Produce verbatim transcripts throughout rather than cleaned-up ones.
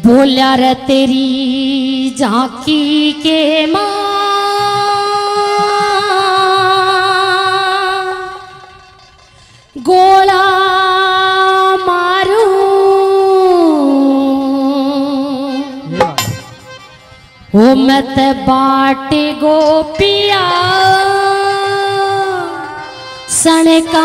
बोल्या रे तेरी झांकी के माँ गोला मारू हो मैं ते बाटे गोपिया सनका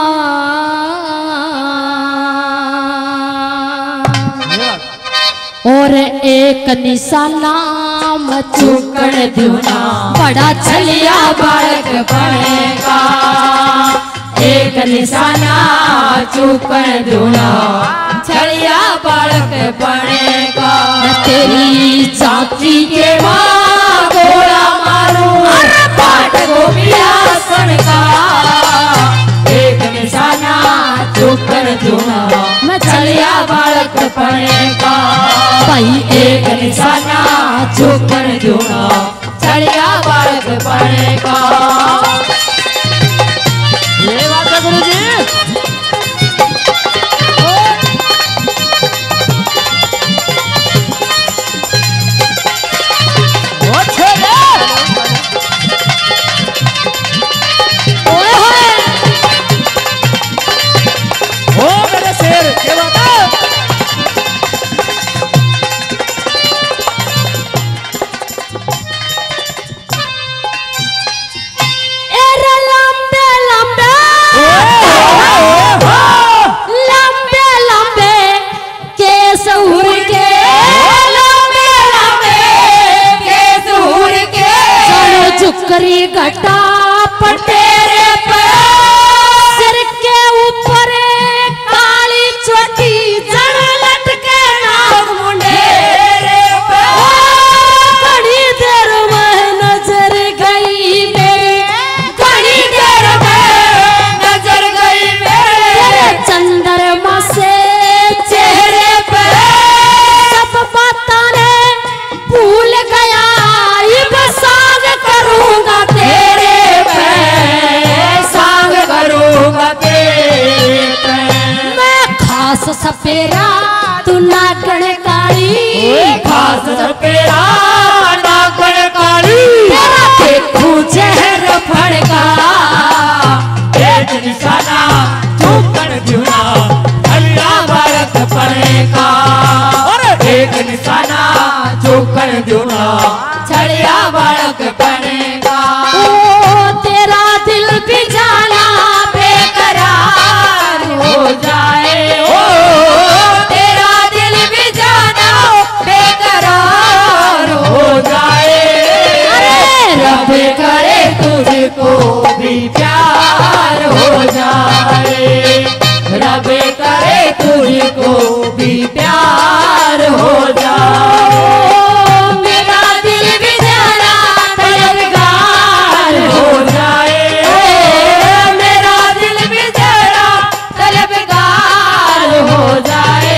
और एक निशाना चूकण दूना बड़ा छलिया बालक बनेगा। एक निशाना चूकण दूना छलिया बालक बनेगा। तेरी चाची के माँ गोला मारू बाट गोपिया सनका। एक निशाना चूकण दूना छलिया बालक बनेगा। भाई एक निशाना चूकण दूना छलिया बालक बनेगा। ये बात है गुरु जी। करी घटा पटेरे पे सिर के ऊपर काली चोटी जड़ लटके नाग मुंडेरे पे। बड़ी देर में नजर गई मेरी बड़ी देर में नजर गई मेरे चंद्रमा से चेहरे पे सब बातें ने भूल गया। सांग करूंगा तेरे पे सांग करूंगा तेरे पे। मैं खास सपेरा तू नागण काली खास सपेरा नागण काली तेरा देखूं चेहरा फड़का। एक निशाना चूकण दूना छलिया बालक बनेगा। एक निशाना चूकण दूना छलिया बालक बनेगा। ओ तेरा दिल भी जाना बेकरार हो जाए ओ तेरा दिल भी जाना बेकरार हो जाए। रब करे तुझको भी प्यार हो जाए। रब करे तुझको भी प्यार हो जाए। मेरा दिल भी जाना तलबगार हो जाए। मेरा दिल भी जाना तलबगार हो जाए।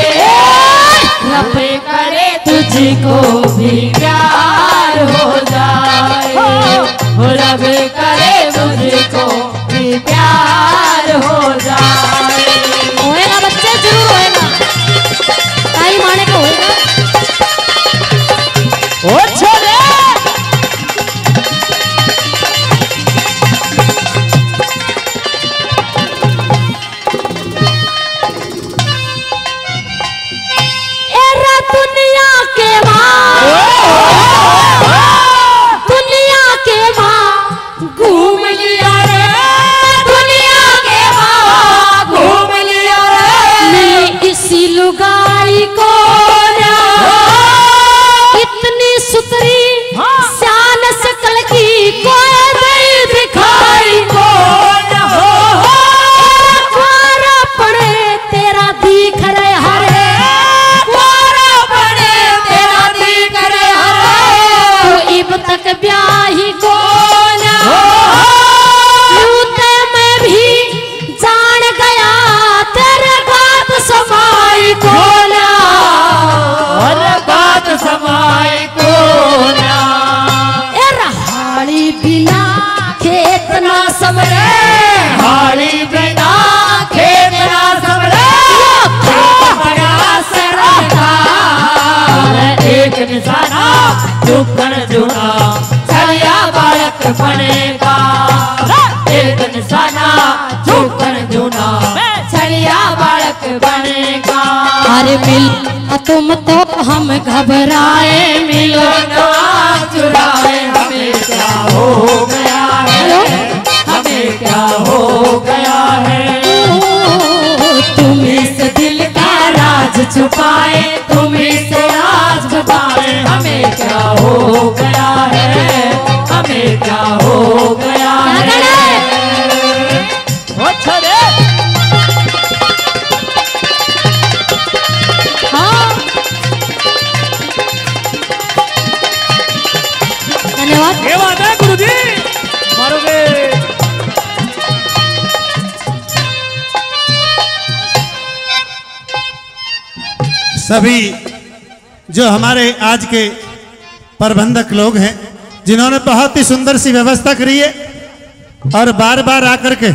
रब करे तुझको भी प्यार हो जाए। रब करे तुझको भी प्यार हो जाए। होएगा बच्चे जरूर होएगा ताई माने को होएगा। ओ छोरे एरा दुनिया के माँ दुनिया के माँ घूम लिया रे। एक निशाना झुकन जुना छलिया बालक बनेगा। एक निशाना झुकन जुना छलिया बालक बनेगा। अरे मिल तुम तो हम घबराए, मिलो ना चुराए हमें क्या हो गया है, हमें क्या हो गया है। तुम इस दिल का राज छुपाए, तुम इसे राज छुपाए, हमें क्या हो गया है, हमें क्या हो गया है। अच्छा रे हाँ धन्यवाद। ये बात है गुरुजी, मारोगे सभी जो हमारे आज के प्रबंधक लोग हैं जिन्होंने बहुत ही सुंदर सी व्यवस्था करी है और बार बार आकर के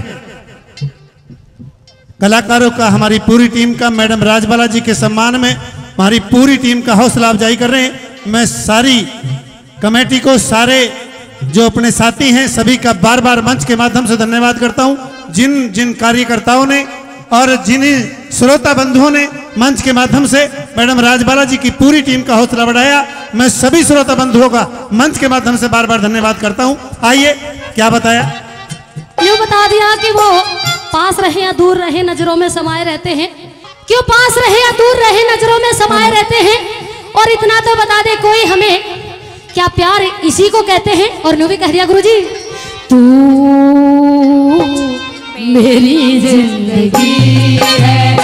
कलाकारों का, हमारी पूरी टीम का, मैडम राजबाला जी के सम्मान में हमारी पूरी टीम का हौसला अफजाई कर रहे हैं। मैं सारी कमेटी को, सारे जो अपने साथी हैं सभी का बार बार मंच के माध्यम से धन्यवाद करता हूं। जिन जिन कार्यकर्ताओं ने और जिन श्रोता बंधुओं ने मंच के माध्यम से मैडम राजबाला जी की पूरी टीम का हौसला बढ़ाया, मैं सभी श्रोता बंधुओं का मंच के माध्यम से बार बार धन्यवाद करता हूं। आइए, क्या बताया? यूँ बता दिया कि वो पास रहे या दूर रहे नजरों में समाये रहते हैं। क्यों पास रहे या दूर रहे नजरों में समाये रहते हैं। और इतना तो बता दे कोई हमें, क्या प्यार इसी को कहते हैं। और न्यू भी कह दिया गुरुजी, तू मेरी जिंदगी है,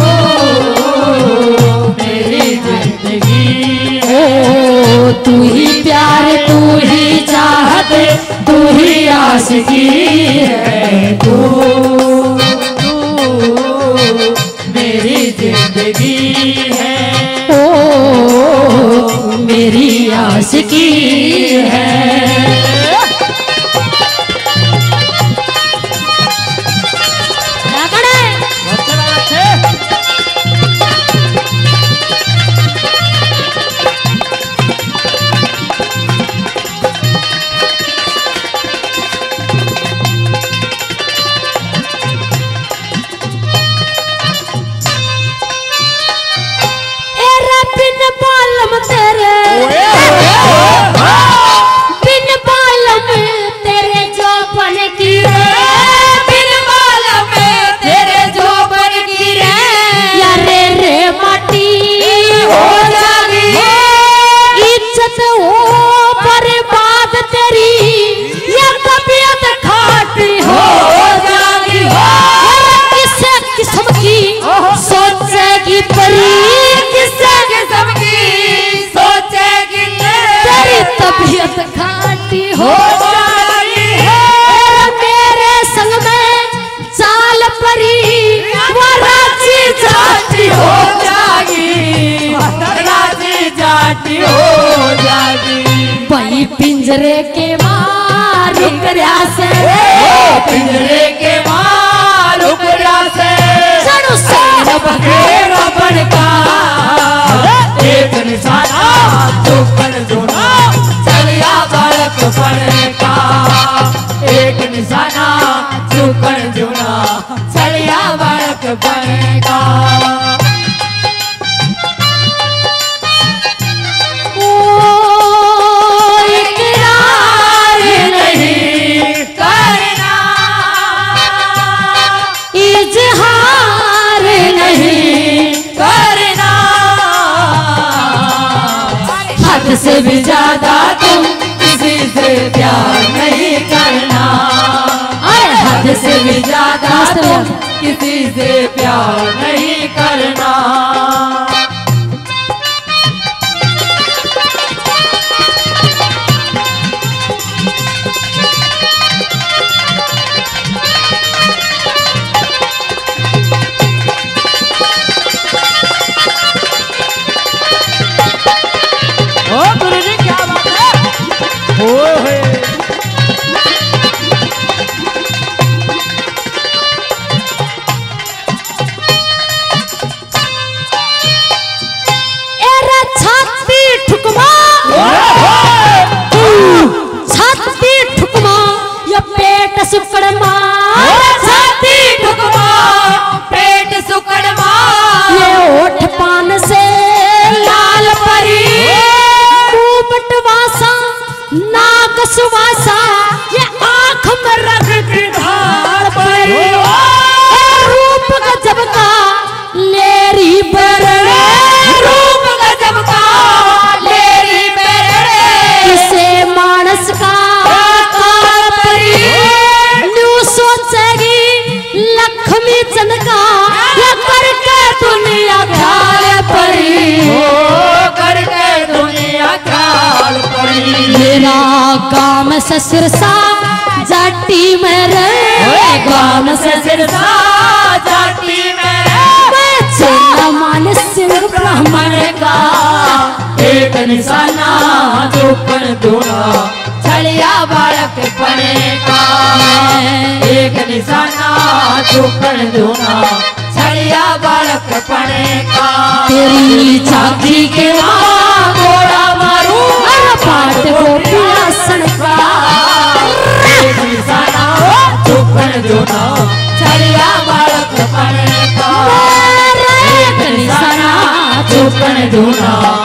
ओ मेरी जिंदगी ओ तू ही प्यार, तू ही चाहत, तू ही आशिकी है। तू मेरी जिंदगी है, ओ मेरी आशिकी है। पिंजरे के मार रुकरिया से, पिंजरे के मार रुकरिया से चलो से बखेरा बनका। एक निशाना झुकन जुना छलिया बालक बनेगा। एक निशाना झुकन जुना छलिया बालक बनेगा। से भी ज्यादा तुम किसी से प्यार नहीं करना। अरे हद से भी ज्यादा तुम किसी से प्यार नहीं करना। सिरसा जाटी में रे, गांव से सिरसा जाटी में मैं चेला मान सिंह ब्राह्मण का एक निशाना चौपन दूना छलिया बालक पने का, एक निशाना चौपन दूना छलिया बालक पने का। तेरी झांकी के माँ घोड़ा मारू पाट को पियासन का, एक निशाना चौपन दूना छलिया बालक पने का, एक निशाना चौपन दूना